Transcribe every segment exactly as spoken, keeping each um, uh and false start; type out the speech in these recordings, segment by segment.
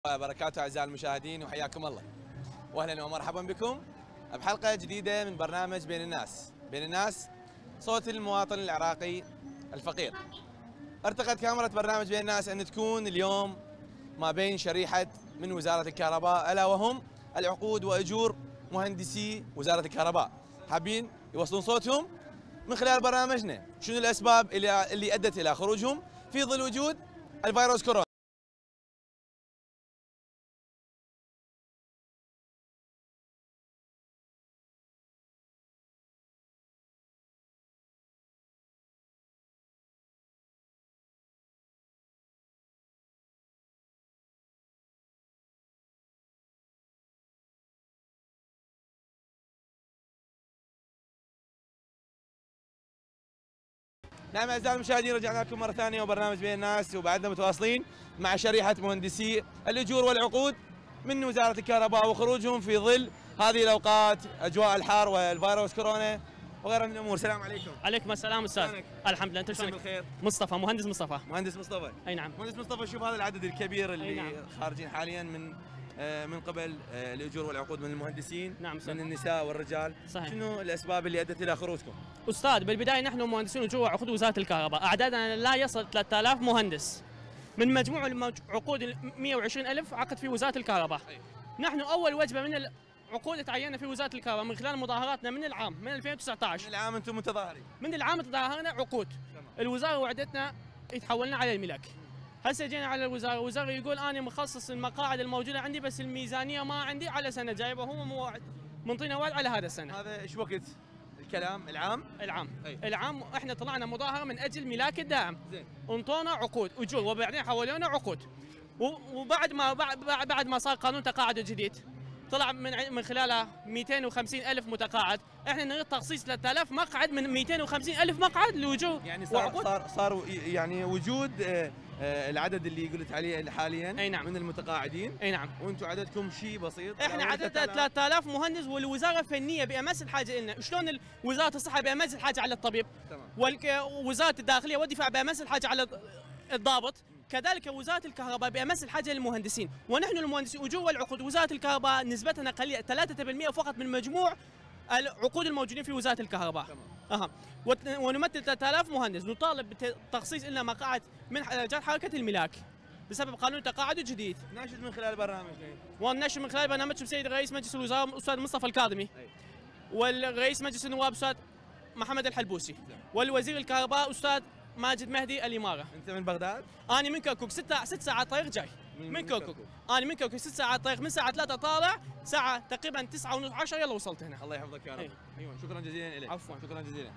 وبركاته اعزائي المشاهدين وحياكم الله واهلا ومرحبا بكم بحلقه جديده من برنامج بين الناس. بين الناس صوت المواطن العراقي الفقير. ارتقت كاميرا برنامج بين الناس ان تكون اليوم ما بين شريحه من وزاره الكهرباء الا وهم العقود واجور مهندسي وزاره الكهرباء. حابين يوصلون صوتهم من خلال برنامجنا. شنو الاسباب اللي اللي ادت الى خروجهم في ظل وجود الفيروس كورونا؟ نعم اعزائي المشاهدين، رجعنا لكم مره ثانيه وبرنامج بين الناس، وبعدنا متواصلين مع شريحه مهندسي الاجور والعقود من وزاره الكهرباء وخروجهم في ظل هذه الاوقات، اجواء الحار والفيروس كورونا وغيرها من الامور. السلام عليكم. عليكم السلام استاذ. الحمد لله، انت شلونك؟ بالخير. مصطفى، مهندس مصطفى. مهندس مصطفى. اي نعم. مهندس مصطفى، شوف هذا العدد الكبير اللي نعم. خارجين حاليا من من قبل الاجور والعقود من المهندسين. نعم صحيح. من النساء والرجال. صحيح. شنو الاسباب اللي ادت الى خروجكم؟ استاذ، بالبدايه نحن مهندسين اجور وعقود وزاره الكهرباء، اعدادنا لا يصل ثلاثة آلاف مهندس من مجموع العقود ال مئة وعشرين ألف عقد في وزاره الكهرباء. نحن اول وجبه من العقود تعيننا في وزاره الكهرباء من خلال مظاهراتنا من العام من ألفين وتسعة عشر. من العام انتم متظاهرين؟ من العام تظاهرنا عقود. تمام. الوزاره وعدتنا يتحولنا على الملاك. هسه جينا على الوزاره، الوزاره يقول انا مخصص المقاعد الموجوده عندي بس الميزانيه ما عندي على سنه جايبه، هم موعد منطينا وعد على هذا السنه. هذا ايش وقت الكلام؟ العام؟ العام. أي. العام احنا طلعنا مظاهره من اجل ملاك الداعم. زين. انطونا عقود اجور وبعدين حولونا عقود. وبعد ما بعد ما صار قانون تقاعد جديد طلع من من خلاله مئتين وخمسين ألف متقاعد، احنا نريد تخصيص ثلاثة آلاف مقعد من مئتين وخمسين ألف مقعد لوجوه. يعني صار صار صار يعني وجود العدد اللي قلت عليه حاليا. اي نعم. من المتقاعدين. اي نعم. وانتم عددكم شيء بسيط. احنا عددنا ثلاثة آلاف مهندس، والوزاره فنيه بامس الحاجه لنا. شلون وزاره الصحه بامس الحاجه على الطبيب؟ تمام. ووزاره الداخليه والدفاع بامس الحاجه على الضابط، كذلك وزاره الكهرباء بامس الحاجه للمهندسين، ونحن المهندسين اجور والعقود وزاره الكهرباء نسبتنا قليله ثلاثة بالمئة فقط من مجموع العقود الموجودين في وزاره الكهرباء. تمام. اها ونمثل ثلاثة آلاف مهندس، نطالب بتخصيص لنا مقاعد من جهه حركه الملاك بسبب قانون تقاعد جديد. ناشد من خلال برنامج وننشر من خلال برنامج سيد رئيس مجلس الوزراء الاستاذ مصطفى الكاظمي. أي. والرئيس مجلس النواب استاذ محمد الحلبوسي. جميل. والوزير الكهرباء استاذ ماجد مهدي الاماره. انت من بغداد؟ انا من كركوك، ست ست ساعات طريق جاي. من, من كركوك. انا من كركوك ست ساعات طريق، من الساعه ثلاثة طالع، ساعه تقريبا تسعة ونص عشرة يلا وصلت هنا. الله يحفظك يا رب. أي. ايوه شكرا جزيلا لك. عفوا. شكرا جزيلا.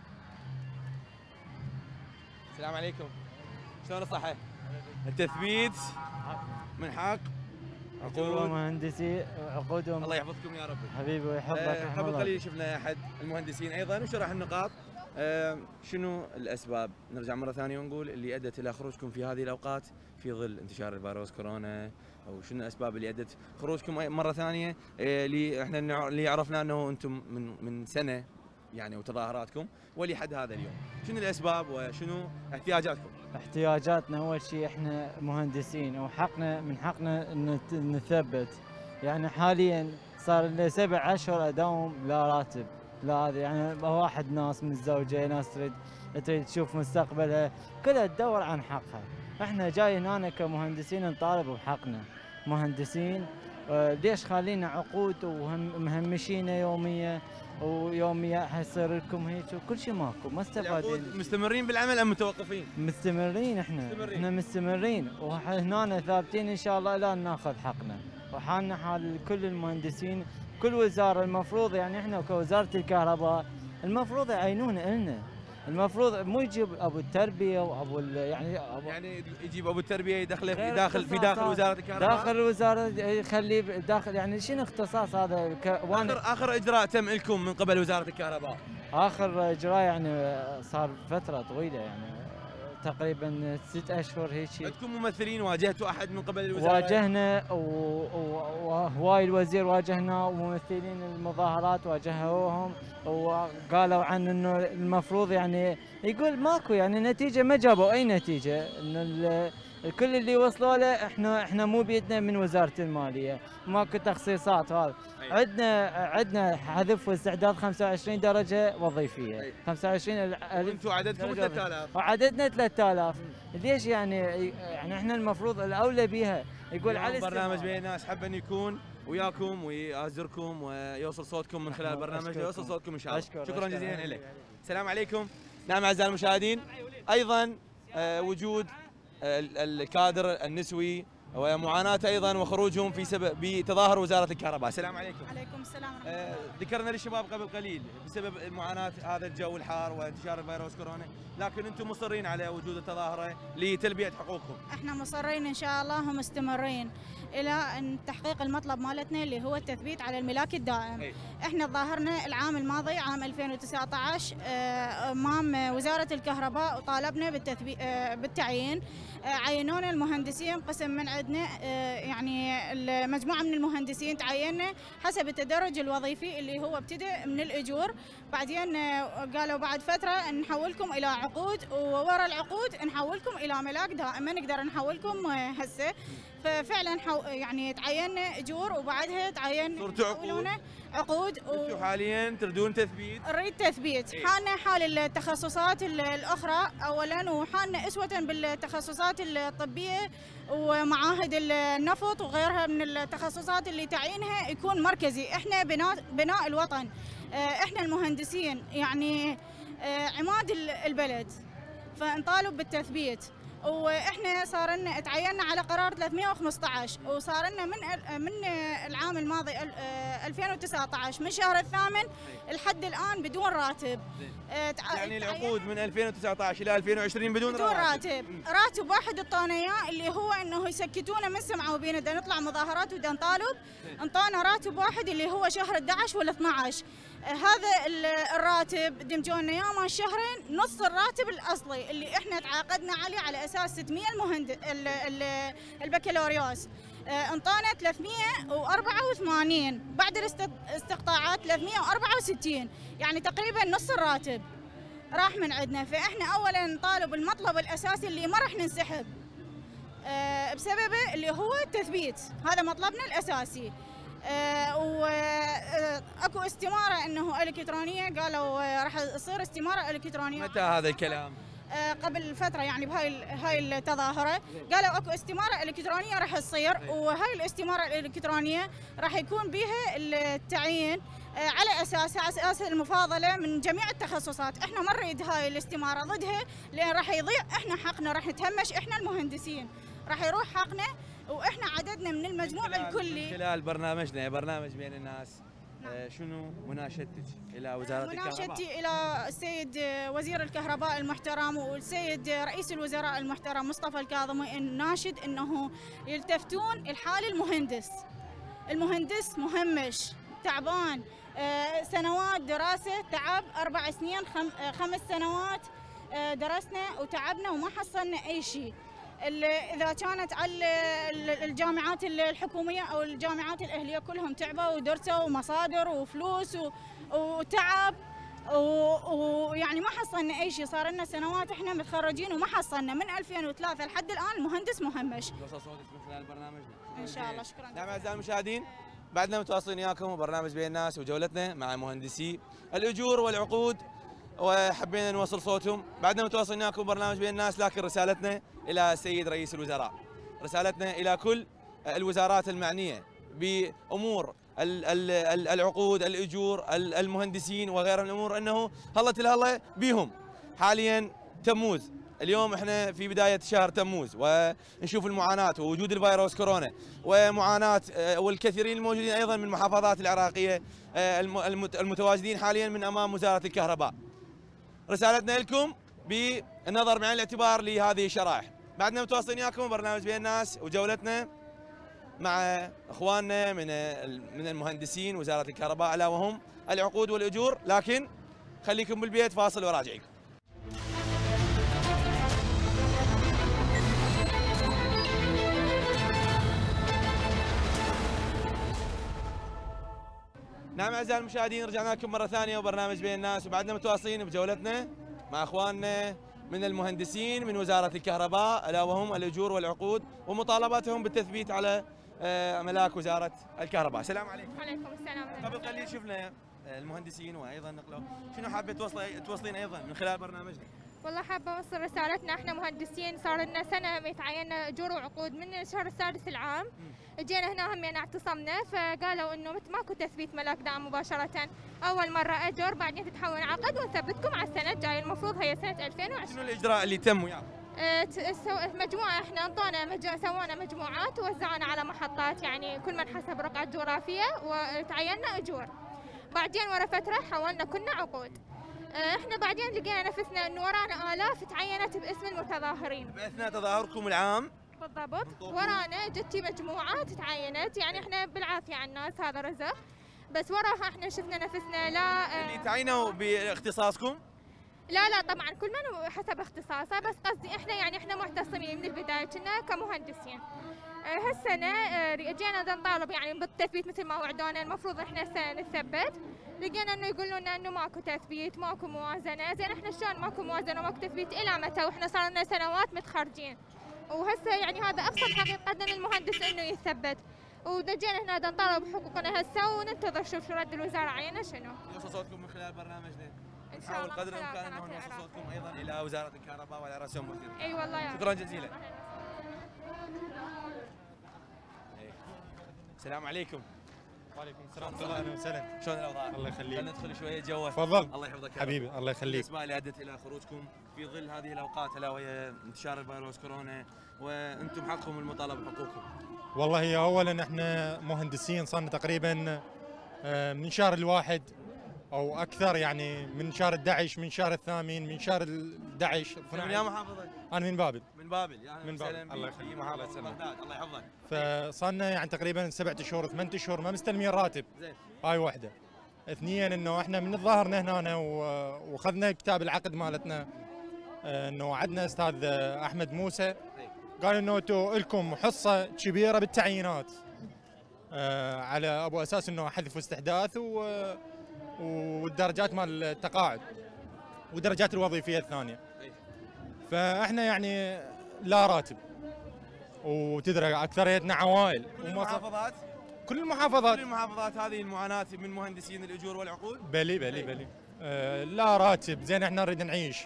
السلام عليكم. شلون الصحه؟ التثبيت من حق عقود مهندسي عقودهم. الله يحفظكم يا رب. حبيبي ويحفظك. أه قبل قليل شفنا احد المهندسين ايضا وشرح النقاط. أه شنو الاسباب؟ نرجع مره ثانيه ونقول اللي ادت الى خروجكم في هذه الاوقات في ظل انتشار الفيروس كورونا، او شنو الاسباب اللي ادت خروجكم مره ثانيه؟ أه اللي احنا اللي عرفنا انه انتم من من سنه يعني وتظاهراتكم ولحد هذا اليوم، شنو الاسباب وشنو احتياجاتكم؟ احتياجاتنا اول شيء احنا مهندسين وحقنا من حقنا نثبت، يعني حاليا صار لنا سبع اشهر اداوم لا راتب، لا هذا يعني واحد ناس من الزوجه ناس تريد تريد تشوف مستقبلها، كلها تدور عن حقها، احنا جايين هنا كمهندسين نطالب بحقنا، مهندسين ليش خالينا عقود ومهمشينا يوميه ويوميا حيصير لكم هيك وكل شيء ماكو، ما استفادين. مستمرين بالعمل ام متوقفين؟ مستمرين احنا مستمرين. احنا مستمرين وهنا ثابتين ان شاء الله الى ناخذ حقنا، وحالنا حال كل المهندسين، كل وزاره المفروض يعني احنا كوزاره الكهرباء المفروض يعينونا النا، المفروض مو يجيب ابو التربيه وابو يعني أبو يعني يجيب ابو التربيه يدخله في داخل في داخل وزاره الكهرباء، داخل الوزاره يخليه داخل، يعني شنو اختصاص هذا؟ اخر اخر اجراء تم لكم من قبل وزاره الكهرباء؟ اخر اجراء يعني صار فتره طويله يعني تقريبا ست اشهر هيك. عندكم ممثلين واجهتوا احد من قبل الوزاره؟ واجهنا وهواي الوزير واجهنا، وممثلين المظاهرات واجهوهم وقالوا عن انه المفروض يعني يقول ماكو يعني نتيجه، ما جابوا اي نتيجه، انه كل اللي وصلوا له احنا احنا مو بيدنا من وزاره الماليه، ماكو تخصيصات هذا. عندنا عندنا حذف واستعداد خمسة وعشرين درجه وظيفيه، خمسة وعشرين الف. وانتم عددكم ثلاثة آلاف وعددنا ثلاثة آلاف. ليش يعني يعني احنا المفروض الاولى بها يقول على برنامج بين الناس حب ان يكون وياكم ويأزركم ويوصل صوتكم من خلال البرنامج، يوصل صوتكم ان شاء الله. أشكر شكرا أشكر جزيلا لك. السلام عليكم. نعم اعزائي المشاهدين، ايضا آه وجود آه الكادر النسوي ومعاناته ايضا وخروجهم في سبب بتظاهر وزاره الكهرباء. السلام عليكم. عليكم السلام ورحمه الله. آه ذكرنا للشباب قبل قليل بسبب معاناه هذا الجو الحار وانتشار الفيروس كورونا، لكن انتم مصرين على وجود التظاهره لتلبيه حقوقكم. احنا مصرين ان شاء الله ومستمرين الى ان تحقيق المطلب مالتنا اللي هو التثبيت على الملاك الدائم. أي. احنا تظاهرنا العام الماضي عام ألفين وتسعة عشر آه، امام وزاره الكهرباء وطالبنا بالتثبيت آه، بالتعيين. آه، عينونا المهندسين قسم من عندنا، آه، يعني المجموعه من المهندسين تعيننا حسب التدرج الوظيفي اللي هو ابتدى من الاجور، بعدين آه، قالوا بعد فتره نحولكم الى عقود، وورا العقود نحولكم الى ملاك دائم، ما نقدر نحولكم آه، هسه. ففعلا حو يعني تعيننا اجور وبعدها تعين صرتوا عقود. يحولونا عقود انتم حاليا تريدون تثبيت؟ نريد تثبيت. إيه. حالنا حال التخصصات ال- الاخرى اولا، وحالنا اسوه بالتخصصات الطبيه ومعاهد النفط وغيرها من التخصصات اللي تعيينها يكون مركزي. احنا بناء بناء الوطن، آه، احنا المهندسين يعني آه، عماد ال- البلد، فنطالب بالتثبيت. واحنا صار لنا تعيننا على قرار ثلاثمئة وخمسة عشر، وصار لنا من ال- من العام الماضي ال- آه، ألفين وتسعة عشر من شهر الثامن لحد الان بدون راتب. آه، تع- يعني تعين- العقود من ألفين وتسعة عشر الى ألفين وعشرين بدون, بدون راتب. راتب واحد اعطونا اياه اللي هو انه يسكتونا من سمعوا بينا بدنا نطلع مظاهرات وبدنا نطالب، انطانا راتب واحد اللي هو شهر أحد عشر ولا اثني عشر. آه، هذا ال- الراتب دمجونا اياه ما شهرين، نص الراتب الاصلي اللي احنا تعاقدنا عليه على اساس ستمئة المهندس ال- ال- البكالوريوس. آه، انطانا ثلاثمئة وأربعة وثمانين، بعد الاستقطاعات ثلاثمئة وأربعة وستين، يعني تقريبا نص الراتب راح من عندنا. فاحنا اولا نطالب المطلب الاساسي اللي ما راح ننسحب آه، بسببه اللي هو التثبيت، هذا مطلبنا الاساسي. آه، واكو استماره انه الكترونيه، قالوا آه، راح تصير استماره الكترونيه. متى هذا الكلام؟ آه، قبل فتره يعني بهاي ال- هاي التظاهره قالوا اكو استماره الكترونيه راح تصير، وهاي الاستماره الالكترونيه راح يكون بها التعيين آه، على اساس على اساس المفاضله من جميع التخصصات. احنا ما نريد هاي الاستماره، ضدها، لان راح يضيع احنا حقنا، راح نتهمش احنا المهندسين، راح يروح حقنا، واحنا عددنا من المجموع من خلال- الكلي. من خلال برنامجنا برنامج بين الناس، آه، شنو مناشدتك الى وزاره الكهرباء؟ مناشدتي الى السيد وزير الكهرباء المحترم والسيد رئيس الوزراء المحترم مصطفى الكاظمي، ان ناشد انه يلتفتون الحال المهندس. المهندس مهمش تعبان، آه، سنوات دراسه تعب، اربع سنين خم آه، خمس سنوات آه، درسنا وتعبنا وما حصلنا اي شيء. ال- اذا كانت على ال- الجامعات الحكوميه او الجامعات الاهليه كلهم تعبوا ودرسوا ومصادر وفلوس و- وتعب، و- ويعني ما حصلنا اي شيء. صار لنا سنوات احنا متخرجين وما حصلنا من ألفين وثلاثة لحد الان المهندس مهمش. وصل صوتك من خلال برنامجنا ان شاء الله. شكرا. نعم اعزائي المشاهدين، بعدنا متواصلين وياكم وبرنامج بين الناس وجولتنا مع مهندسي الاجور والعقود، وحبينا نوصل صوتهم. بعدنا متواصلين وياكم برنامج بين الناس، لكن رسالتنا الى السيد رئيس الوزراء، رسالتنا الى كل الوزارات المعنيه بامور ال- ال- ال- العقود، الاجور، ال- المهندسين وغيرها من الامور، انه هلت الهله بيهم. حاليا تموز، اليوم احنا في بدايه شهر تموز، ونشوف المعاناه ووجود الفيروس كورونا ومعاناه آه، والكثيرين الموجودين ايضا من المحافظات العراقيه آه، الم- المت- المتواجدين حاليا من امام وزاره الكهرباء. رسالتنا لكم بالنظر بعين الاعتبار لهذه الشرائح. بعدنا متواصلين وياكم برنامج بين الناس وجولتنا مع اخواننا من من المهندسين وزاره الكهرباء، الا وهم العقود والاجور. لكن خليكم بالبيت، فاصل وراجعكم. نعم اعزائي المشاهدين، رجعنا لكم مره ثانيه وبرنامج بين الناس، وبعدنا متواصلين بجولتنا مع اخواننا من المهندسين من وزاره الكهرباء الا وهم الاجور والعقود ومطالباتهم بالتثبيت على آه، ملاك وزاره الكهرباء. السلام عليكم. وعليكم السلام. قبل قليل شفنا المهندسين وايضا نقلوا، شنو حابه توصلي توصلين ايضا من خلال برنامجنا؟ والله حابه اوصل رسالتنا، احنا مهندسين صار لنا سنه متعيننا اجور وعقود من الشهر السادس العام. اجينا هنا همين اعتصمنا فقالوا انه ماكو تثبيت ملاك دعم مباشره، اول مره اجر بعدين تتحول عقد ونثبتكم على السنه الجايه، المفروض هي سنه ألفين وعشرين. شنو الاجراء اللي تم وياكم؟ أه تسو- مجموعه احنا انطونا مج... سوونا مجموعات ووزعونا على محطات، يعني كل من حسب رقعه جغرافيه وتعيننا اجور. بعدين ورا فتره حولنا كنا عقود. احنا بعدين لقينا نفسنا انه ورانا الاف تعينت باسم المتظاهرين. باثناء تظاهركم العام بالضبط، ورانا جتي مجموعات تعينت، يعني احنا بالعافيه على الناس هذا رزق، بس وراها احنا شفنا نفسنا لا اللي تعينوا باختصاصكم؟ لا لا طبعا كل من حسب اختصاصه، بس قصدي احنا يعني احنا معتصمين من البدايه كنا كمهندسين. اه هالسنه اه جينا نطالب يعني بالتثبيت مثل ما وعدونا، المفروض احنا السنه نثبت، لقينا انه يقولوا لنا انه ماكو تثبيت ماكو موازنه، زين احنا شلون ماكو موازنه وماكو تثبيت الى متى واحنا صار لنا سنوات متخرجين؟ وهسه يعني هذا ابسط حقيقه للمهندس انه يثبت، ودجينا هنا نطالب بحقوقنا هسه وننتظر شوف شو رد الوزاره علينا شنو. نوصل صوتكم من خلال برنامجنا. إن شاء نحاول الله قدر من خلال الامكان انه قناة نوصل العراق. صوتكم ايضا الى وزاره الكهرباء وعلى راسهم وزير. اي والله يا شكرا جزيلا. إيه. السلام عليكم. وعليكم السلام ورحمة الله. اهلا وسهلا. شلون الاوضاع؟ الله يخليك. خلينا ندخل شويه جوه. تفضل. الله يحفظك يا رب. حبيبي الله يخليك. الاسباب اللي ادت الى خروجكم في ظل هذه الاوقات الا وهي انتشار الفيروس كورونا، وانتم حقكم المطالبه بحقوقكم. والله اولا احنا مهندسين صارنا تقريبا آه، من شهر الواحد او اكثر، يعني من شهر أحد عشر من شهر الثامن من شهر أحد عشر من يا محافظه؟ انا من بابل. من بابل يعني من بابل. الله الله يخليك. يخليك. محافظه الله يسلمك. بغداد. الله يحفظك. فصارنا يعني تقريبا سبعة اشهر ثمان اشهر ما مستلمين راتب. زين. هاي واحده. اثنيا انه احنا من تظاهرنا هنا و- واخذنا كتاب العقد مالتنا، آه، انه وعدنا استاذ آه، احمد موسى، قال انه انتم لكم حصه كبيره بالتعيينات، آه، على ابو اساس انه حذف واستحداث و- والدرجات مال التقاعد والدرجات الوظيفيه الثانيه. فاحنا يعني لا راتب، وتدري اكثريتنا عوائل كل وموظف- المحافظات كل المحافظات. كل المحافظات هذه المعاناه من مهندسين الاجور والعقود. بلي بلي بلي آه لا راتب. زين احنا نريد نعيش.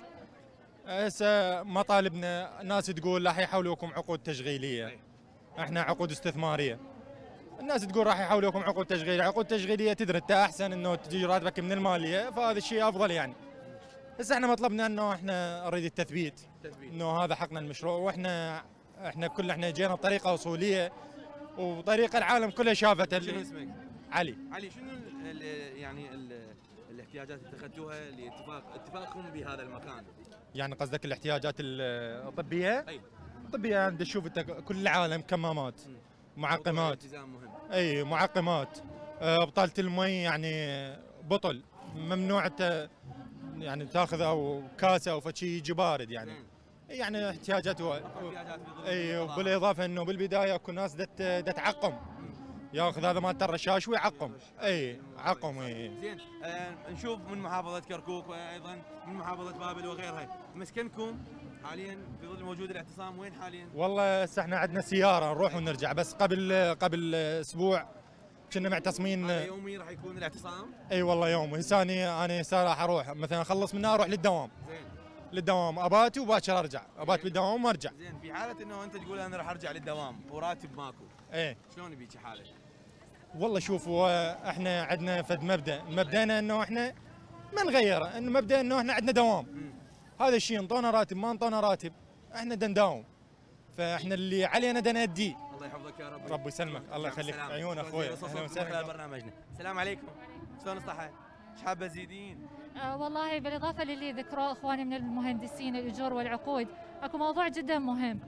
هسه مطالبنا ناس تقول راح يحولوكم عقود تشغيليه، احنا عقود استثماريه. الناس تقول راح يحولوكم عقود تشغيليه، عقود تشغيليه تدري انت احسن انه تجي راتبك من الماليه، فهذا الشيء افضل يعني. بس احنا مطلبنا انه احنا نريد التثبيت، تثبيت. انه هذا حقنا المشروع، واحنا احنا كل احنا جينا بطريقه اصوليه وطريقه العالم كله شافته. شنو اسمك؟ علي. علي، شنو ال ال يعني ال الاحتياجات اللي اتخذتوها لاتفاق اتفاقكم بهذا المكان؟ يعني قصدك الاحتياجات الطبيه؟ اي الطبيه يعني تشوف انت كل العالم كمامات، معقمات، التزام مهم. اي معقمات، آه، بطاله المي يعني بطل ممنوع انت يعني تاخذ او كاسه او فشي يجي بارد يعني. زين. يعني احتياجات هو احتياجات في ظل اي، الوضع. وبالاضافه انه بالبدايه اكو ناس دت دت تعقم، ياخذ هذا مال الرشاش ويعقم. اي عقم. اي زين. آه نشوف من محافظه كركوك وايضا من محافظه بابل وغيرها، مسكنكم حاليا في ظل موجود الاعتصام وين حاليا؟ والله هسه احنا عندنا سياره نروح ونرجع، بس قبل قبل اسبوع كنا معتصمين. هذا يومي راح يكون الاعتصام؟ اي والله يوم. هساني انا هسه راح اروح مثلا اخلص منها اروح للدوام. زين. للدوام اباتي وباكر ارجع، ابات بالدوام وارجع. زين، في حاله انه انت تقول انا راح ارجع للدوام وراتب ماكو، ايه شلون بيجي حالك؟ والله شوف، هو احنا عندنا فد مبدا، مبدانا انه احنا ما نغيره، انه مبدا انه احنا عندنا دوام. هذا الشيء انطونا راتب ما انطونا راتب احنا دنداوم، فاحنا اللي علينا دنأديه. الله يحفظك يا رب. ربي يسلمك. الله يخليك. السلام. عيون شلون اخوي. زين؟ اهلا صوتكم من خلال وسهلا. برنامجنا. السلام عليكم. شلون الصحه؟ ايش حابه تزيدين؟ آه والله بالإضافة للي ذكروه إخواني من المهندسين الأجور والعقود، أكو موضوع جدا مهم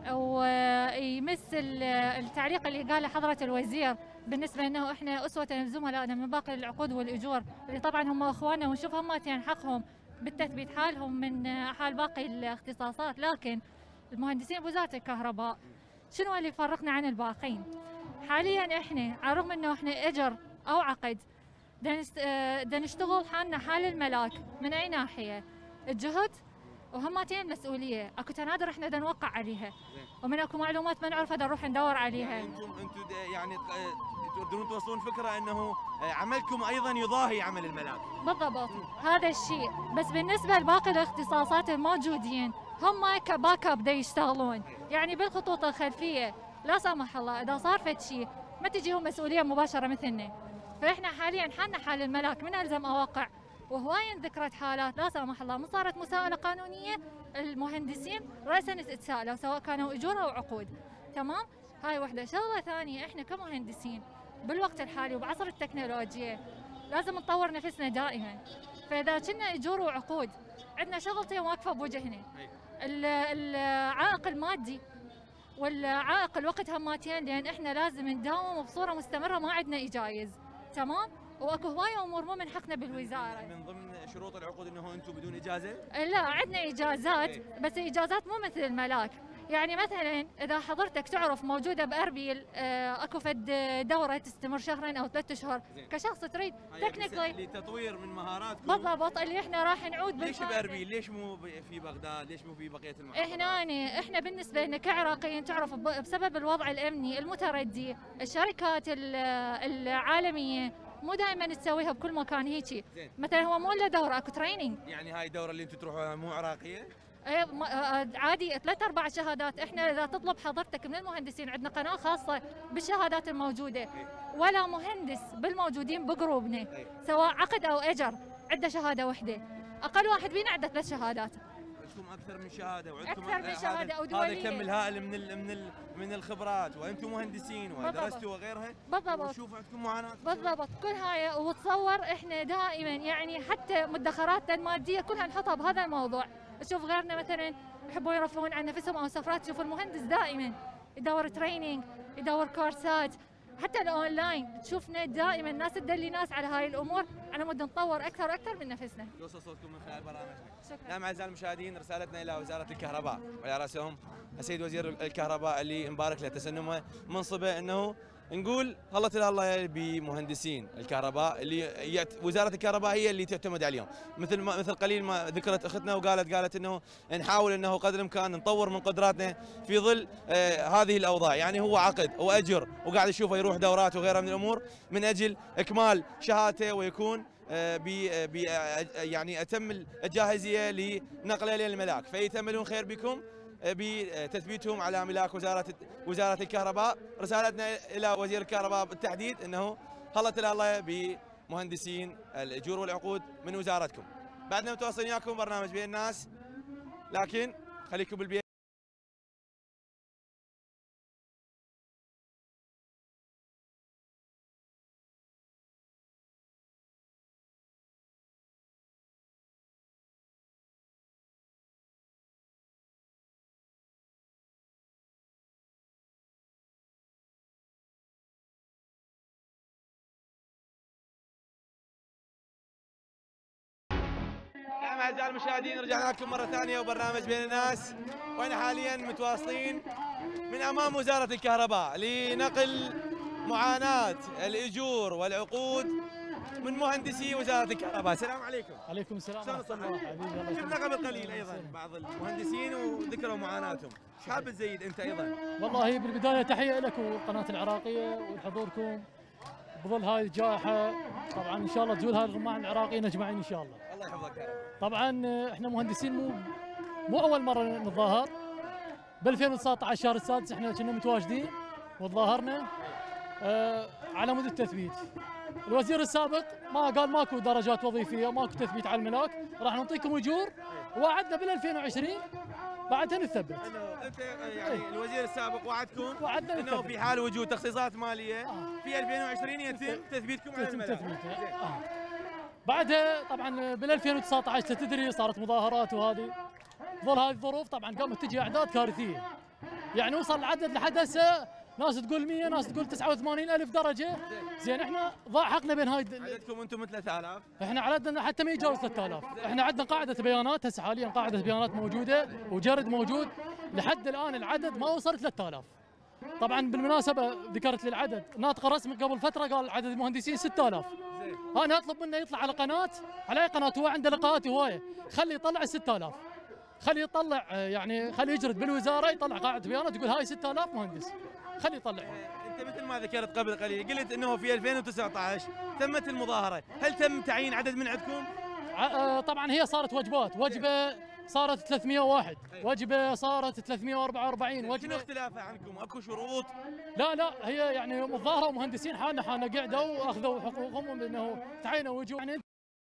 ويمس التعليق اللي قاله حضرة الوزير بالنسبة أنه إحنا أسوة لزملائنا من باقي العقود والأجور اللي طبعا هم إخواننا ونشوف هم حقهم بالتثبيت حالهم من حال باقي الاختصاصات، لكن المهندسين بوزارة الكهرباء شنو اللي يفرقنا عن الباقين؟ حاليا إحنا على الرغم أنه إحنا أجر أو عقد دا نشتغل حالنا حال الملاك. من أي ناحية؟ الجهد وهماتين المسؤوليه، اكو تنادر احنا بدنا نوقع عليها، ومن اكو معلومات ما نعرفها بدنا نروح ندور عليها. يعني انتم انتم يعني تقدرون توصلون فكره انه عملكم ايضا يضاهي عمل الملاك. بالضبط هذا الشيء، بس بالنسبه لباقي الاختصاصات الموجودين هم كباك اب دا يشتغلون، يعني بالخطوط الخلفيه لا سمح الله اذا صار فد شيء ما تجيهم مسؤوليه مباشره مثلنا. فاحنا حاليا حالنا حال الملاك من الزم اوقع، وهواي ذكرت حالات لا سمح الله من صارت مساءله قانونيه المهندسين راسا يتساءلوا سواء كانوا اجور او عقود. تمام؟ هاي وحده. شغله ثانيه احنا كمهندسين بالوقت الحالي وبعصر التكنولوجيا لازم نطور نفسنا دائما. فاذا كنا اجور وعقود عندنا شغلتين واقفه بوجهنا، العائق المادي والعائق الوقت هماتين، لان احنا لازم نداوم بصوره مستمره ما عندنا اجايز. تمام؟ واكو هواي امور مو من حقنا بالوزاره. من ضمن شروط العقود انه انتم بدون اجازه؟ لا عندنا اجازات، بس اجازات مو مثل الملاك. يعني مثلا اذا حضرتك تعرف موجوده باربيل اكو فد دوره تستمر شهرين او ثلاث اشهر، كشخص تريد تكنيكلي لتطوير من مهاراتكم. بالضبط اللي احنا راح نعود. ليش باربيل؟ ليش مو في بغداد؟ ليش مو في بقيه المحافظات؟ هنا احنا بالنسبه لنا كعراقيين تعرف بسبب الوضع الامني المتردي، الشركات العالميه مو دائما تسويها بكل مكان هيجي. مثلا هو مو الا دوره اكو تريننج. يعني هاي الدوره اللي انتم تروحوها مو عراقيه؟ ايه عادي ثلاث اربع شهادات. احنا اذا تطلب حضرتك من المهندسين عندنا قناه خاصه بالشهادات الموجوده، ولا مهندس بالموجودين بجروبنا سواء عقد او اجر عنده شهاده وحده، اقل واحد بينا عنده ثلاث شهادات. عندكم اكثر من شهاده وعندكم اكثر من شهاده ودوليه. هذا كم الهائل من ال من ال من الخبرات، وانتم مهندسين ودرستوا وغيرها. بالضبط. وشوفوا عندكم معاناه. بالضبط كل هاي. وتصور احنا دائما يعني حتى مدخراتنا الماديه كلها نحطها بهذا الموضوع. شوف غيرنا مثلا يحبون يرفعون عن نفسهم او سفرات، شوف المهندس دائما يدور تريننج، يدور كورسات، حتى الاونلاين تشوفنا دائما ناس تدلي ناس على هاي الامور على مود نطور اكثر واكثر من نفسنا. يوصل صوتكم من خلال برامجنا. شكرا. نعم اعزائي المشاهدين، رسالتنا الى وزاره الكهرباء وعلى راسهم السيد وزير الكهرباء اللي مبارك له تسنمه منصبه، انه نقول هلا تلا الله بمهندسين الكهرباء اللي يعت... وزاره الكهرباء هي اللي تعتمد عليهم. مثل ما مثل قليل ما ذكرت اختنا وقالت قالت انه نحاول انه قدر الامكان نطور من قدراتنا في ظل آه هذه الاوضاع. يعني هو عقد واجر وقاعد يشوفه يروح دورات وغيرها من الامور من اجل اكمال شهادته ويكون آه بي بي يعني اتم الجاهزيه لنقله للملاك. فيتملون خير بكم بتثبيتهم على ملاك وزاره وزاره الكهرباء. رسالتنا الى وزير الكهرباء بالتحديد انه هلت الله بمهندسين الاجور والعقود من وزارتكم. بعدنا متواصلين وياكم برنامج بين الناس، لكن خليكم بالبيت. نعم اعزائي المشاهدين، رجعنا لكم مره ثانيه وبرنامج بين الناس، واحنا حاليا متواصلين من امام وزاره الكهرباء لنقل معاناه الاجور والعقود من مهندسي وزاره الكهرباء. السلام عليكم. عليكم السلام ورحمه الله. حبيبي الله. شفنا قبل قليل ايضا بعض المهندسين وذكروا معاناتهم، حاب تزيد انت ايضا؟ والله بالبدايه تحيه لك والقناه العراقيه ولحضوركم بظل هاي الجائحه. طبعا ان شاء الله تزول هاي الرماح العراقيين اجمعين ان شاء الله. الله يحفظك يا رب. طبعا احنا مهندسين مو مو اول مره نتظاهر. ب ألفين وتسعة عشر الشهر السادس احنا كنا متواجدين وتظاهرنا اه على مود التثبيت. الوزير السابق ما قال ماكو درجات وظيفيه، ماكو تثبيت على الملاك، راح نعطيكم اجور، وعدنا بال ألفين وعشرين بعدها نثبت. انه انت يعني ايه؟ الوزير السابق وعدكم وعدنا انه في حال وجود تخصيصات ماليه آه. في ألفين وعشرين يتم تثبيتكم على الملاك. تثبيت آه. بعدها طبعا بال ألفين وتسعة عشر تدري صارت مظاهرات، وهذه ظل هذه الظروف طبعا قامت تجي اعداد كارثيه. يعني وصل العدد لحد هسه ناس تقول مية، ناس تقول تسعة وثمانين ألف درجه. زين احنا ضاع حقنا بين هاي عددكم انتم ثلاثة آلاف، احنا عددنا حتى ما يتجاوز ثلاثة آلاف. احنا عندنا قاعده بيانات هسه حاليا، قاعده بيانات موجوده وجرد موجود، لحد الان العدد ما وصل ثلاثة آلاف. طبعا بالمناسبه ذكرت لي العدد، ناطق رسمي قبل فتره قال عدد المهندسين ستة آلاف. انا اطلب منه يطلع على قناه، على اي قناه هو عنده لقاءات هوايه، خلي يطلع ال ستة آلاف. خليه يطلع يعني خليه يجرد بالوزاره يطلع قاعده بيانات يقول هاي ستة آلاف مهندس، خليه يطلع. انت مثل ما ذكرت قبل قليل قلت انه في ألفين وتسعة عشر تمت المظاهره، هل تم تعيين عدد من عندكم؟ طبعا هي صارت وجبات، وجبه صارت ثلاثمئة وواحد، وجبه صارت ثلاثمئة وأربعة وأربعين، وجبه شنو اختلافها عنكم؟ اكو شروط؟ لا لا هي يعني مظاهره ومهندسين حالنا حالنا قعدوا واخذوا حقوقهم انه تعينوا ويجوا يعني.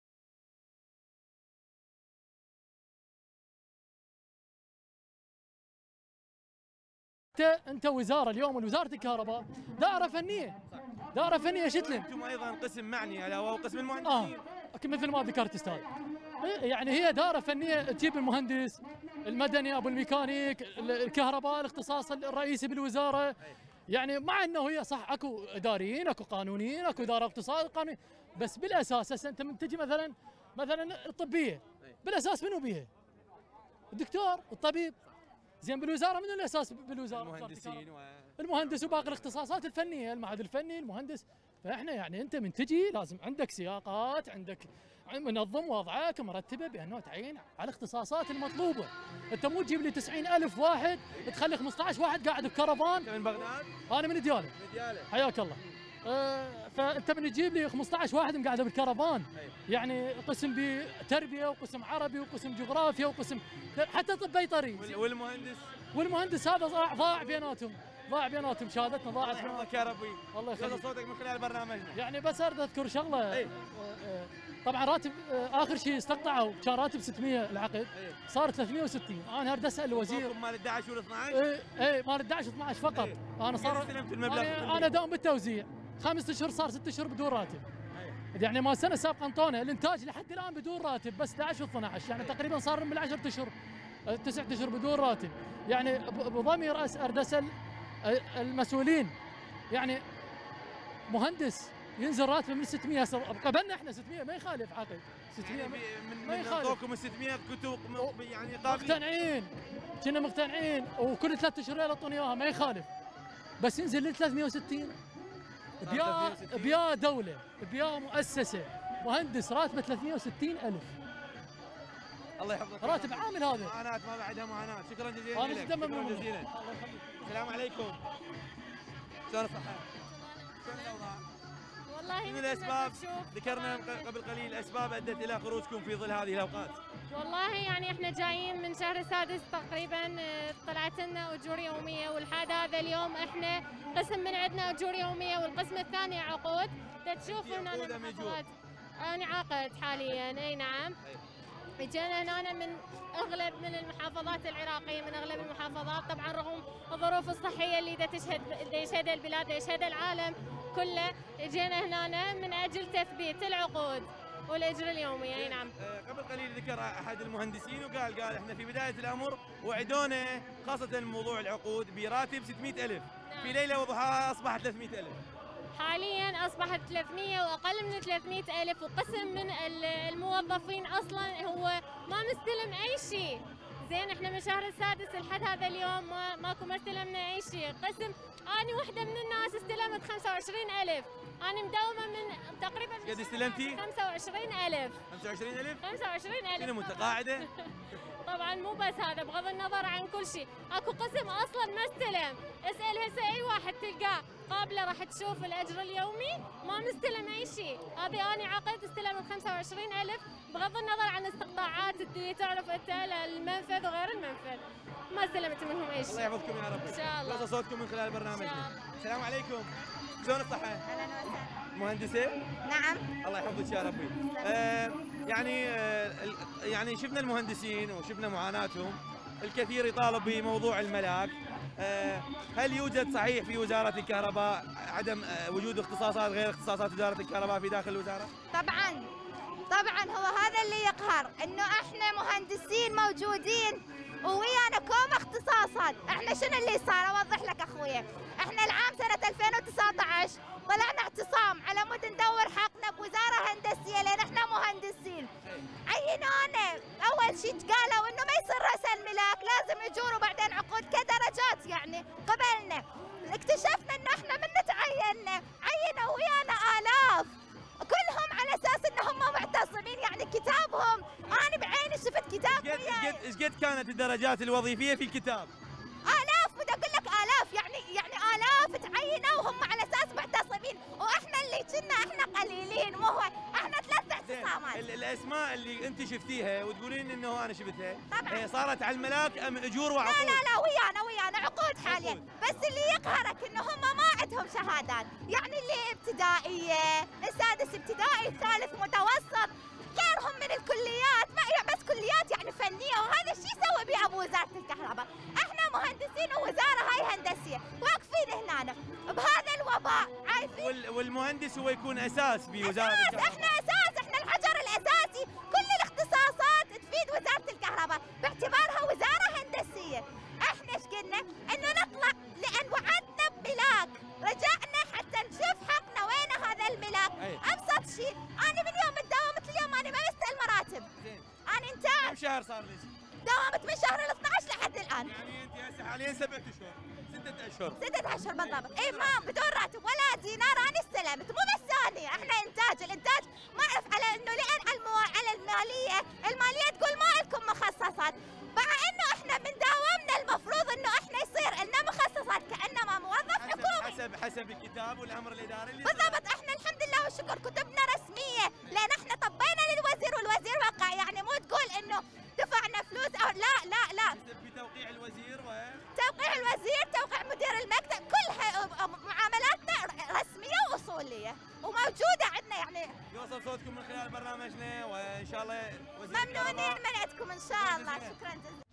انت انت وزاره اليوم وزاره الكهرباء دائره فنيه، دائره فنيه شتلم. انتم ايضا قسم معني الا وهو قسم المهندسين. اه مثل ما ذكرت استاذ، يعني هي دائره فنيه تجيب المهندس المدني ابو الميكانيك الكهرباء الاختصاص الرئيسي بالوزاره، يعني مع انه هي صح اكو اداريين اكو قانونيين اكو اداره اقتصاد قانوني، بس بالاساس انت من تجي مثلا مثلا الطبيه بالاساس منو بيها؟ الدكتور الطبيب. زين بالوزاره من الاساس بالوزاره؟ المهندسين و... المهندس وباقي الاختصاصات الفنيه، المعهد الفني المهندس. فاحنا يعني انت من تجي لازم عندك سياقات، عندك منظم وضعك مرتبه بانه تعين على الاختصاصات المطلوبه. انت مو تجيب لي تسعين ألف واحد تخلي خمسة عشر واحد قاعد بكرفان. انت من بغداد؟ انا من دياله. من دياله حياك الله. أه فانت من تجيب لي خمسة عشر واحد مقعد بالكرفان، يعني قسم بتربيه وقسم عربي وقسم جغرافيا وقسم حتى طب بيطري. والمهندس؟ والمهندس هذا ضاع ضاع بيناتهم، ضاع بيناتهم شهادتنا ضاعت. الله يحفظك يا ربي. الله يخليك. صوتك من خلال برنامجنا. يعني بس اريد اذكر شغله. ايه. طبعا راتب اخر شيء استقطعوا كان راتب ستمئة العقد، ايه. صار ثلاثمئة وستين. انا اريد اسال الوزير مال أحد عشر وال اثنعش؟ ايه ايه مال أحد عشر اثنعش فقط. ايه. انا صار استلمت المبلغ. انا, أنا داوم بالتوزيع خمس اشهر صار ست اشهر بدون راتب. ايه. يعني ما السنه السابقه انطونا الانتاج لحد الان بدون راتب بس أحد عشر و12 يعني تقريبا صار من عشرة اشهر تسعة اشهر بدون راتب. يعني بضمير اريد اسال المسؤولين، يعني مهندس ينزل راتبه من ستمئة قبلنا احنا ستمئة ما يخالف عقد ستمئة يعني من ما يخالف. نعطوكم ال ستمئة كنتوا يعني قابلين مقتنعين، كنا مقتنعين وكل ثلاث اشهر يعطوني اياها ما يخالف، بس ينزل ل ثلاثمئة وستين. بيا بيا دوله بيا مؤسسه مهندس راتبه ثلاثمئة وستين ألف. الله يحفظك. راتب عامل هذا. معاناة ما بعدها معاناة. شكرا جزيلا لك. شكرا جزيلا. السلام عليكم. شلون الصحة؟ شلون الأوضاع؟ والله من الأسباب ذكرنا قبل قليل أسباب أدت إلى خروجكم في ظل هذه الأوقات. والله يعني احنا جايين من شهر السادس تقريبا طلعت لنا اجور يوميه، والحال هذا اليوم احنا قسم من عندنا اجور يوميه والقسم الثاني عقود. تشوفون انا المحافظات انا عاقد حاليا. اي نعم. اجينا هنا من اغلب من المحافظات العراقيه، من اغلب المحافظات طبعا رغم الظروف الصحيه اللي دا تشهد دا يشهدها البلاد دا يشهدها العالم كله. اجينا هنا من اجل تثبيت العقود والاجر اليومي. اي نعم. قبل قليل ذكر احد المهندسين وقال قال احنا في بدايه الامر وعدونا خاصه موضوع العقود براتب ستمئة ألف. نعم. في ليله وضحاها اصبحت ثلاثمئة ألف. حاليا اصبحت ثلاثمئة واقل من ثلاثمئة ألف، وقسم من الموظفين اصلا هو ما مستلم اي شيء. زين احنا من شهر السادس لحد هذا اليوم ما ماكو ما استلمنا اي شيء. قسم انا وحده من الناس استلمت خمسة وعشرين ألف. أنا مداومة من تقريبا قد استلمتي؟ خمسة وعشرين ألف. خمسة وعشرين ألف؟ خمسة وعشرين ألف. شنو متقاعدة؟ طبعا مو بس هذا، بغض النظر عن كل شيء، اكو قسم اصلا ما استلم. اسال هسه اي واحد تلقاه قابله راح تشوف الاجر اليومي ما مستلم اي شيء. هذه انا عقد استلمت خمسة وعشرين ألف بغض النظر عن استقطاعات اللي تعرف انت المنفذ وغير المنفذ. ما استلمت منهم اي شيء. الله يحفظكم يا رب. ان شاء الله. خلص صوتكم من خلال برنامجنا. السلام عليكم. شلون الصحة؟ اهلا وسهلا. مهندسة؟ نعم. الله يحفظك يا ربي. آه يعني آه يعني شفنا المهندسين وشفنا معاناتهم، الكثير يطالب بموضوع الملاك. آه هل يوجد صحيح في وزارة الكهرباء عدم آه وجود اختصاصات غير اختصاصات وزارة الكهرباء في داخل الوزارة؟ طبعا طبعا هو هذا اللي يقهر، انه احنا مهندسين موجودين وويانا كوم اختصاصات. احنا شنو اللي صار؟ اوضح لك اخويا، احنا العام سنة ألفين وتسعة عشر طلعنا اعتصام على مود ندور حقنا بوزارة هندسية لان احنا مهندسين. عينونا اول شيء قالوا انه ما يصير رأس الملاك، لازم اجور وبعدين عقود كدرجات. يعني قبلنا اكتشفنا انه احنا من تعيننا عينوا ويانا الاف كلهم على اساس انهم معتصمين، يعني كتابهم انا بعيني شفت كتاب ايش قد ايش قد كانت الدرجات الوظيفيه في الكتاب؟ آلاف، بدي أقول لك آلاف، يعني يعني آلاف تعينوا وهم على أساس معتصمين، وإحنا اللي كنا إحنا قليلين، مو هو إحنا ثلاث اعتصامات. الاسماء اللي انت شفتيها وتقولين انه انا شفتها طبعا هي صارت على الملاك ام اجور وعقود؟ لا لا لا ويانا ويانا عقود حاليا، عقود. بس اللي يقهرك انه هم ما عندهم شهادات، يعني اللي ابتدائيه، السادس ابتدائي، الثالث متوسط، غيرهم من الكليات، ما بس كليات يعني فنيه، وهذا الشيء يسوي به ابو وزاره الكهرباء، احنا مهندسين ووزاره هاي هندسيه، واقفين هنا بهذا الوباء، عارفين؟ وال والمهندس هو يكون اساس بوزاره الكهرباء. احنا اساس، احنا الحجر الاساسي، كل الاختصاصات تفيد وزاره الكهرباء باعتبارها وزاره هندسيه، احنا ايش قلنا؟ انه نطلع لان وعدنا بملاك، رجعنا حتى نشوف حقنا وين هذا الملاك، ابسط شيء، انا من يوم تداومت اليوم انا ما مستاهل مراتب. زين. انا انتاج. كم شهر صار لك؟ داومت من شهر ال اثني عشر لحد الان. يعني انت هسه حاليا سبعة اشهر، ستة اشهر. ستة اشهر بالضبط، اي ما بدون راتب ولا دينار انا استلمت، مو بس انا، احنا انتاج، الانتاج ما اعرف على انه لان المو... على الماليه، الماليه تقول ما لكم مخصصات، مع انه احنا من داومنا المفروض انه احنا يصير لنا مخصصات كانما موظف حسب حكومي. حسب حسب الكتاب والامر الاداري اللي بالضبط، احنا الحمد لله والشكر كتبنا رسميه، لان احنا طبينا للوزير والوزير وقع، يعني مو تقول انه دفعنا فلوس او لا لا لا. بتوقيع الوزير و توقيع الوزير، توقيع مدير المكتب، كلها معاملاتنا رسميه واصوليه وموجوده عندنا، يعني يوصل صوتكم من خلال برنامجنا وان شاء الله وزير ممنونين من عندكم ان شاء الله، شكرا جزيلا.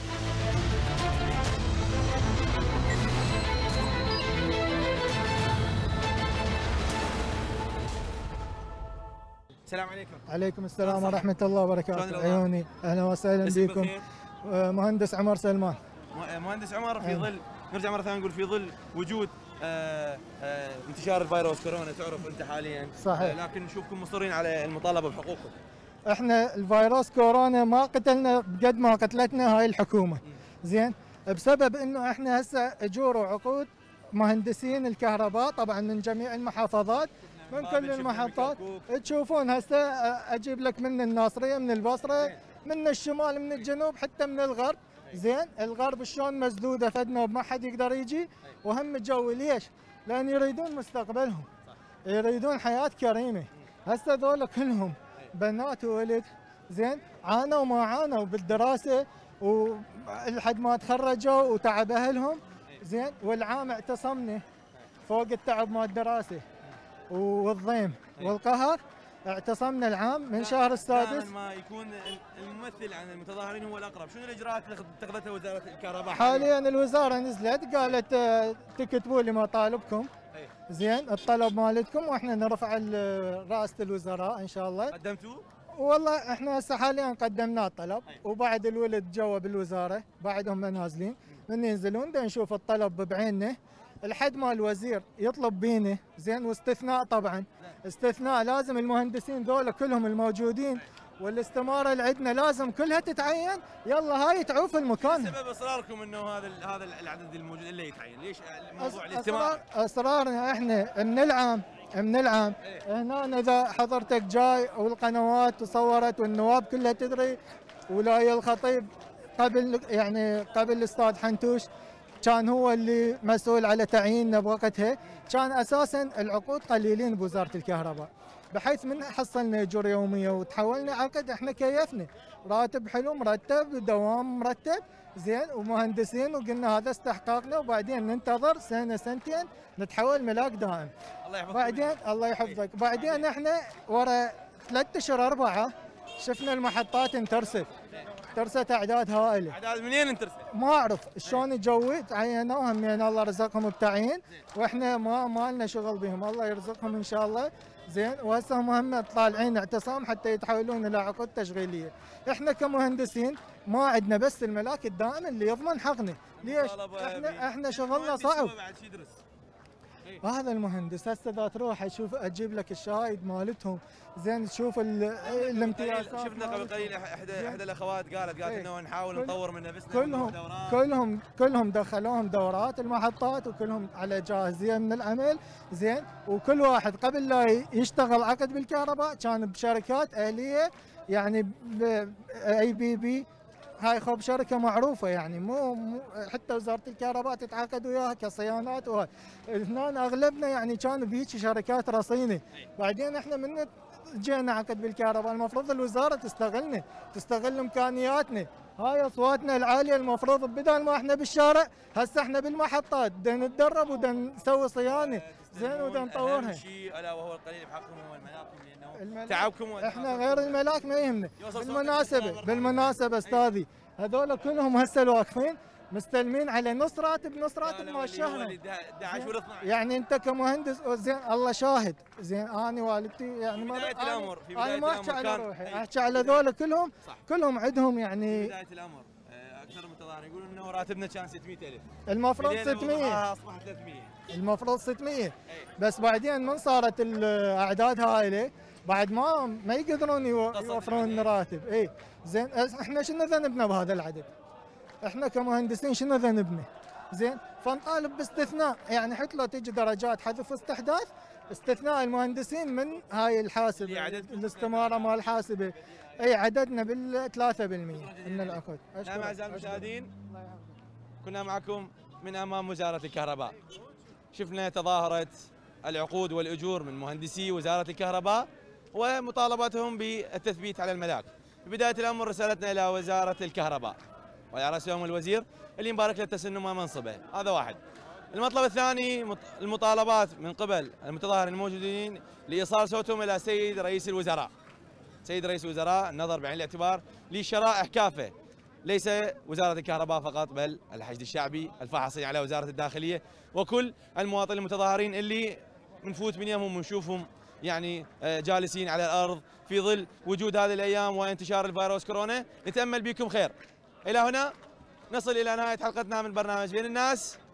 السلام عليكم. عليكم السلام ورحمة الله وبركاته. عيوني أهلا وسهلا بكم. مهندس عمر سلمان. مهندس عمر، في ظل نرجع مرة ثانية نقول في ظل وجود آآ آآ انتشار الفيروس كورونا، تعرف أنت حاليا. صحيح. لكن نشوفكم مصرين على المطالبة بحقوقكم. احنا الفيروس كورونا ما قتلنا قد ما قتلتنا هاي الحكومة. زين؟ بسبب انه احنا هسه اجور وعقود مهندسين الكهرباء طبعا من جميع المحافظات، من كل المحطات، تشوفون هسه اجيب لك من الناصريه، من البصره، من الشمال، من الجنوب، حتى من الغرب. زين؟ الغرب شلون مسدوده فدنا وما حد يقدر يجي، وهم الجوي. ليش؟ لان يريدون مستقبلهم، يريدون حياه كريمه. هسه ذولا كلهم بنات وولد، زين؟ عانوا ما عانوا بالدراسه ولحد ما تخرجوا وتعب اهلهم، زين؟ والعام اعتصمنا فوق التعب مال الدراسه والضيم والقهر، اعتصمنا العام من شهر السادس. ما يكون الممثل عن المتظاهرين هو الاقرب، شنو الاجراءات اللي اتخذتها وزاره الكهرباء؟ حاليا الوزاره نزلت قالت تكتبوا لي مطالبكم، زين؟ الطلب مالتكم واحنا نرفع رئاسه الوزراء ان شاء الله. قدمتوا؟ والله احنا هسه حاليا قدمنا الطلب، وبعد الولد جوا بالوزاره، بعدهم نازلين، من ينزلون بدنا نشوف الطلب بعيننا لحد ما الوزير يطلب بينا، زين؟ واستثناء طبعا، استثناء لازم المهندسين ذولا كلهم الموجودين والاستماره اللي عندنا لازم كلها تتعين، يلا هاي تعوف المكان. سبب اصراركم انه هذا هذا العدد الموجود اللي يتعين، ليش موضوع الاستماره؟ اصرارنا احنا من العام من العام هنا، اذا حضرتك جاي والقنوات تصورت والنواب كلها تدري، ولاي الخطيب قبل يعني قبل الاستاذ حنتوش كان هو اللي مسؤول على تعييننا بوقتها، كان اساسا العقود قليلين بوزاره الكهرباء، بحيث من حصلنا اجور يوميه وتحولنا عقد احنا كيفنا، راتب حلو مرتب، دوام مرتب، زين؟ ومهندسين، وقلنا هذا استحقاقنا، وبعدين ننتظر سنه سنتين نتحول ملاك دائم. الله يحفظك. بعدين الله يحفظك، بعدين احنا ورا ثلاث اشهر اربعه شفنا المحطات انترسف، ترست اعداد هائله. اعداد منين انترست؟ ما اعرف شلون جوي، تعينوهم يعني الله رزقهم بتعيين، واحنا ما ما لنا شغل بهم، الله يرزقهم ان شاء الله، زين؟ وهسه هم طالعين اعتصام حتى يتحولون الى عقود تشغيليه. احنا كمهندسين ما عندنا بس الملاك الدائم اللي يضمن حقنا، ليش؟ احنا احنا شغلنا صعب. هذا المهندس هسه اذا تروح اشوف اجيب لك الشهايد مالتهم، زين تشوف ال- الامتيازات. شفنا قبل قليل احدى احدى الاخوات قالت قالت إيه. انه نحاول كل- نطور من نفسنا كلهم دورات. كلهم كلهم دخلوهم دورات المحطات وكلهم على جاهزيه من العمل، زين، وكل واحد قبل لا يشتغل عقد بالكهرباء كان بشركات اهليه، يعني اي بي بي، هاي خب شركه معروفه، يعني مو, مو حتى وزاره الكهرباء تتعاقد وياها كصيانات وهاي. هنا اغلبنا يعني كانوا بهيك شركات رصينه، بعدين احنا من جينا عقد بالكهرباء المفروض الوزاره تستغلنا، تستغل امكانياتنا، هاي اصواتنا العاليه المفروض بدل ما احنا بالشارع هسه احنا بالمحطات بدنا نتدرب وبدنا نسوي صيانه زين وبدنا نطورها. اهم شيء الا وهو القليل بحقكم هو الملاكم، لانه الملاك- تعبكم احنا غير الملاك ما يهمنا. يوصل صوتك بالمناسبه بالسلامة. بالمناسبه استاذي هذول كلهم هسه الواقفين مستلمين على نص راتب نص لا، راتب لا، مال واللي هو الشهر. اللي احد عشر ولا اثنعش. يعني انت كمهندس زين الله شاهد، زين انا والدتي يعني في ما بداية أنا- الأمر- في انا بداية ما احكي الأمر على كان- روحي، أي. احكي على ذول كلهم صح. كلهم عندهم في يعني بدايه الامر آه، اكثر المتظاهرين يقولون انه راتبنا كان ستمئة ألف، المفروض بدينا ستمئة، وضعها اصبحت ثلاثمئة. المفروض ستمئة، أي. بس بعدين من صارت الاعداد هائله بعد ما ما يقدرون يو- قصد يوفرون يعني. راتب. اي زين احنا شنو ذنبنا بهذا العدد؟ احنا كمهندسين شنو ذنبنا؟ زين فنطالب باستثناء، يعني حتى لو تجي درجات حذف استحداث استثناء المهندسين من هاي الحاسبه اللي عددكم الاستماره مال الحاسبه. اي عددنا بال ثلاثة بالمئة من العقود. نعم اعزائي المشاهدين، كنا معكم من امام وزاره الكهرباء، شفنا تظاهره العقود والاجور من مهندسي وزاره الكهرباء ومطالبتهم بالتثبيت على الملاك. في بدايه الامر رسالتنا الى وزاره الكهرباء وعلى راسهم الوزير اللي نبارك له تسنم منصبه، هذا واحد. المطلب الثاني مط- المطالبات من قبل المتظاهرين الموجودين لايصال صوتهم الى سيد رئيس الوزراء. سيد رئيس الوزراء النظر بعين الاعتبار لشرائح كافه، ليس وزاره الكهرباء فقط بل الحشد الشعبي، الفاحصين على وزاره الداخليه، وكل المواطنين المتظاهرين اللي بنفوت من يومهم ونشوفهم يعني آه، جالسين على الارض في ظل وجود هذه الايام وانتشار الفيروس كورونا. نتامل بكم خير. الى هنا نصل الى نهايه حلقتنا من برنامج بين الناس.